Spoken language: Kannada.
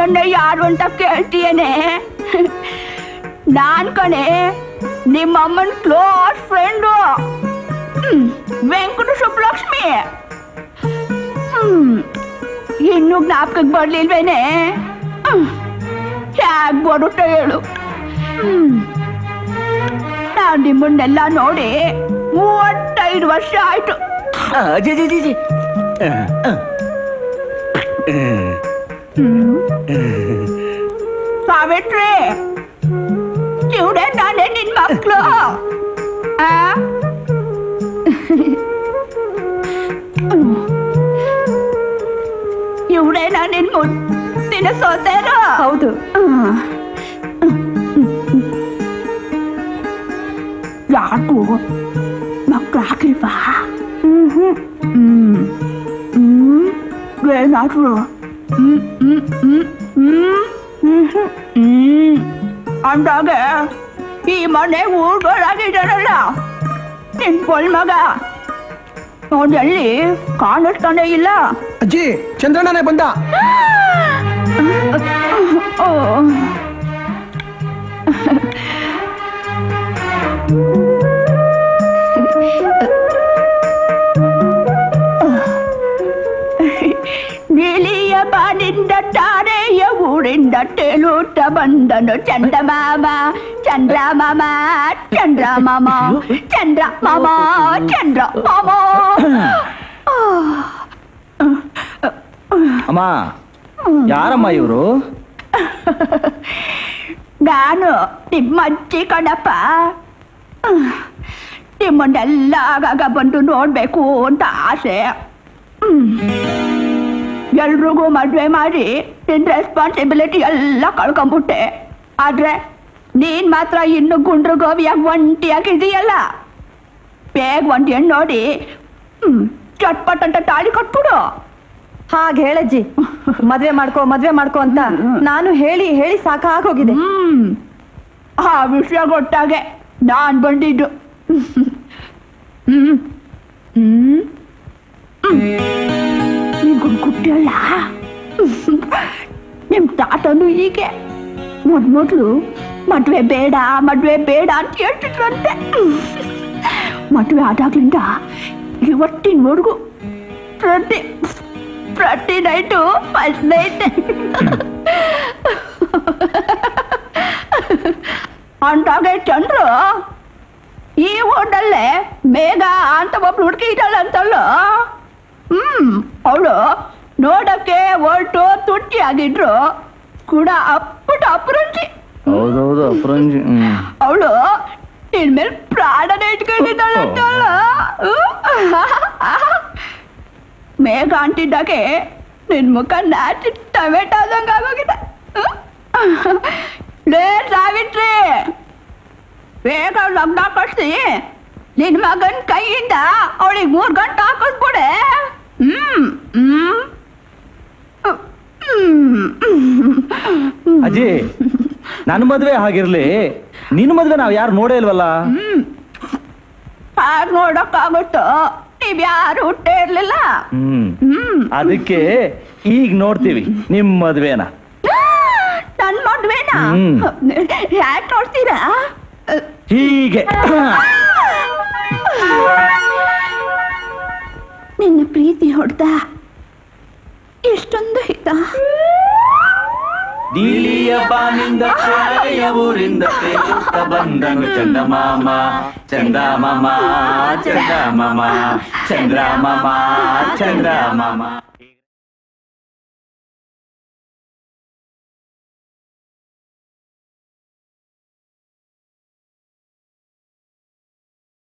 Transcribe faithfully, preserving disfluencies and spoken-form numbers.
ನನ್ನ ಯಾರು ಅಂತ ಕೇಳ್ತೀಯನೆ? ನಾನ್ ಕಣೆ ನಿಮ್ಮಮ್ಮನ ಕ್ಲೋಸ್ ಫ್ರೆಂಡು ವೆಂಕಟ ಸುಬ್ಬಲಕ್ಷ್ಮಿ. ಹ್ಮ್ ಇನ್ನು ಜ್ಞಾಪಕಕ್ಕೆ ಬರ್ಲಿಲ್ವೇನೆ? ಹ್ಯಾಗ್ ಬರುತ್ತೆ ಹೇಳು? ಹ್ಮ್ ನಾನ್ ನಿಮ್ಮನ್ನೆಲ್ಲ ನೋಡಿ ಮೂವತ್ತೈದು ವರ್ಷ ಆಯ್ತು. ಸಾವಿತ್ರಿ, ಇವಡೆ ನಾನೇ ನಿನ್ ಮಕ್ಳು. ಇವಡೆ ನಾನು ನಿನ್ ಮುತ್ತಿನ ಸೋದರ. ಹೌದು. ಯಾಕು ಮಕ್ಳು ಹಾಕಿಲ್ವಾ? ಹ್ಮ್ ಹ್ಮ್ ಹ್ಮ್ ಹ್ಮ್ ಏನಾದ್ರು ಹ್ಮ್ ಹ್ಮ್ ಹ್ಮ್ ಹ್ಮ್ ಹ್ಮ್ ಹ್ಮ್ ಅಂದಾಗ ಈ ಮನೆ ಊರ್ಗಳಾಗಿದ್ದಾರಲ್ಲ ನಿನ್ ಪೊಲ್ ಮಗ ಅವನಲ್ಲಿ ಕಾಣಿಸ್ತಾನೆ ಇಲ್ಲ. ಅಜ್ಜಿ, ಚಂದ್ರಣ್ಣನೇ ಬಂದ. ನೀಲಿಯ ಬಾನಿಂದ ತಾರೆಯ ಊರಿಂದ ತೇಲುತ್ತ ಬಂದನು ಚಂದ್ರಮಾಮ ಚಂದ್ರಮಾಮ ಚಂದ್ರಮಾಮ ಚಂದ್ರಮಾಮ ಚಂದ್ರಮಾಮ. ಅಮ್ಮ, ಯಾರಮ್ಮ ಇವರು? ನಾನು ನಿಮ್ಮ ಅಜ್ಜಿ ಕಣಪ್ಪ. ನಿಮ್ಮನ್ನೆಲ್ಲ ಆಗಾಗ ಬಂದು ನೋಡ್ಬೇಕು ಅಂತ ಆಸೆ. ಎಲ್ರಿಗೂ ಮದ್ವೆ ಮಾಡಿ ನಿನ್ ರೆಸ್ಪಾನ್ಸಿಬಿಲಿಟಿ ಎಲ್ಲ ಕಳ್ಕೊಂಬಿಟ್ಟೆ. ಆದ್ರೆ ನೀನ್ ಮಾತ್ರ ಇನ್ನು ಗುಂಡ್ರು ಗೋವಿಯಾಗಿ ಒಂಟಿಯಾಗಿದೀಯಲ್ಲ. ಬೇಗ ಒಂಟಿ ಹೆಣ್ಣು ನೋಡಿ ಹ್ಮ್ ಚಟ್ಪಟ್ ಅಂತ ತಾಳಿ ಕೊಟ್ಬಿಡು. ಹಾಗೆ ಹೇಳಜ್ಜಿ, ಮದ್ವೆ ಮಾಡ್ಕೋ ಮದ್ವೆ ಮಾಡ್ಕೋ ಅಂತ ನಾನು ಹೇಳಿ ಹೇಳಿ ಸಾಕಾಗೋಗಿದೆ. ಹ್ಮ್ ಆ ವಿಷಯ ಗೊತ್ತಾಗೆ ನಾನ್ ಬಂದಿದ್ದು. ಹ್ಮ್ ಹ್ಮ್ ಗುಡ್ಗುಟ್ಟಿಯಲ್ಲ ನಿಮ್ ತಾತನು ಹೀಗೆ ಮೊದ್ಮೊದ್ಲು ಮದ್ವೆ ಬೇಡ ಮದ್ವೆ ಬೇಡ ಅಂತ ಹೇಳ್ತಿದ್ರಂತೆ. ಮದ್ವೆ ಆದಾಗ್ಲಿಂದ ಇವತ್ತಿನವರೆಗೂ ಪ್ರತಿ ಪ್ರತಿ ನೈಟು ಫಸ್ಟ್ ನೈಟ್ ಅಂತಾಗೆ ಚಂದ್ರು ಈ ಊಟಲ್ಲೇ ಬೇಗ ಅಂತ ಒಬ್ಳು ಹುಡುಕಿ ಇದ್ದಾಳಂತಲ್ಲ. ಹ್ಮ್ ಅವಳು ನೋಡಕ್ಕೆ ಒಟ್ಟು ತುಟ್ಟಿ ಆಗಿದ್ರು ಕೂಡ ಅಪ್ಪಟ ಅಪರಂಜಿ. ಹೌದೌದು ಅಪರಂಜಿ. ಅವಳು ಇನ್ಮೇಲೆ ಪ್ರಾಣನೇ ಇಟ್ಕೊಂಡಿದ್ದಾಳಂತಲ್ಲ. ಮೇಘ ಅಂತಿದ್ದಾಗೆ ನಿನ್ ಮುಖ ನಾಚಿ ಟೊಮೆಟೊ ಆದಂಗ ಆಗೋಗಿದೆ. ಲೇ ಸಾವಿತ್ರಿ, ಬೇಗ ಲಗ್ನ ಕಟ್ಸಿ ನಿನ್ ಮಗನ್ ಕೈಯಿಂದ ಅವಳಿಗೆ ಮೂರ್ ಗಂಟೆ ಹಾಕಿಸ್ಬಿಡೆ. ಹ್ಮ್ ಹ್ಮ್ ಅಜ್ಜಿ, ನನ್ನ ಮದ್ವೆ ಹಾಗಿರ್ಲಿ, ನಿನ್ ಮದ್ವೆ ನಾವ್ ಯಾರು ನೋಡೇ ಇಲ್ವಲ್ಲ. ಹ್ಮ್ ಹಾಗೆ ನೋಡಕ್ಕಾಗುತ್ತೋ? ನೀವ್ ಯಾರು ಹುಟ್ಟೇ ಇರ್ಲಿಲ್ಲ. ಹ್ಮ್ ಹ್ಮ್ ಅದಕ್ಕೆ ಈಗ ನೋಡ್ತೀವಿ ನಿಮ್ ಮದ್ವೆನ. ನನ್ ಮದ್ವೆನಾ? ಯಾಕೆ ನೋಡ್ತೀರಾ? ಹೀಗೆ ನಿನ್ನ ಪ್ರೀತಿ ಹೊಡ್ದ ಎಷ್ಟೊಂದು ಹಿತ. ನೀಲಿಯ ಬಾನಿಂದ ತಾರೆಯ ಊರಿಂದ ತೇಲುತ್ತ ಬಂದನು ಚಂದಮಾಮ ಚಂದಮಾಮ ಚಂದಮಾಮ ಚಂದ್ರಮಾಮ ಚಂದ್ರಮಾಮ.